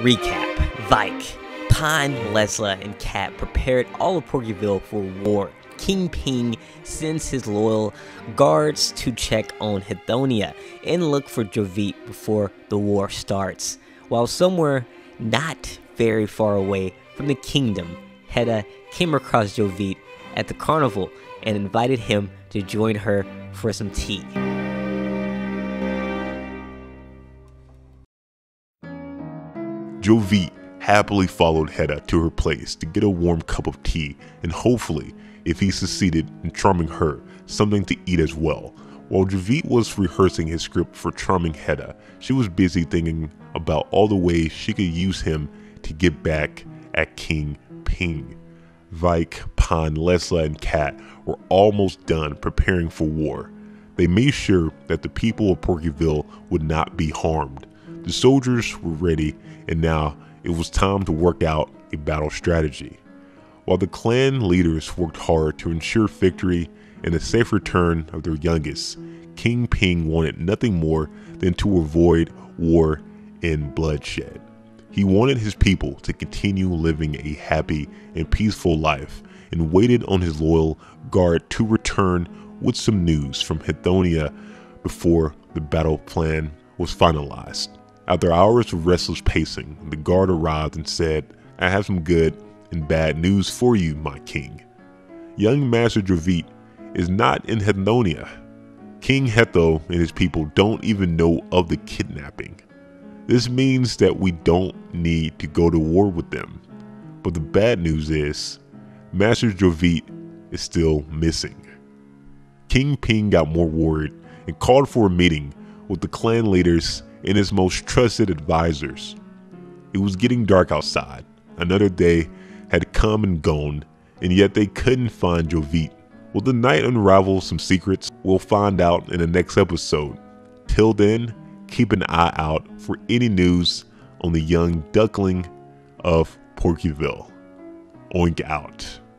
Recap. Vike, Pine, Lesla, and Cat prepared all of Porkyville for war. King Ping sends his loyal guards to check on Hethonia and look for Jovit before the war starts. While somewhere not very far away from the kingdom, Heda came across Jovit at the carnival and invited him to join her for some tea. Jovit happily followed Heda to her place to get a warm cup of tea and hopefully, if he succeeded in charming her, something to eat as well. While Jovit was rehearsing his script for charming Heda, she was busy thinking about all the ways she could use him to get back at King Ping. Vike, Pine, Lesla, and Cat were almost done preparing for war. They made sure that the people of Porkyville would not be harmed. The soldiers were ready, and now it was time to work out a battle strategy. While the clan leaders worked hard to ensure victory and the safe return of their youngest, King Ping wanted nothing more than to avoid war and bloodshed. He wanted his people to continue living a happy and peaceful life and waited on his loyal guard to return with some news from Hethonia before the battle plan was finalized. After hours of restless pacing, the guard arrived and said, "I have some good and bad news for you, my king. Young Master Jovit is not in Hethonia. King Hetho and his people don't even know of the kidnapping. This means that we don't need to go to war with them. But the bad news is, Master Jovit is still missing." King Ping got more worried and called for a meeting with the clan leaders and his most trusted advisors. It was getting dark outside. Another day had come and gone, and yet they couldn't find Jovit. Will the night unravel some secrets? We'll find out in the next episode. Till then, keep an eye out for any news on the young duckling of Porkyville. Oink out.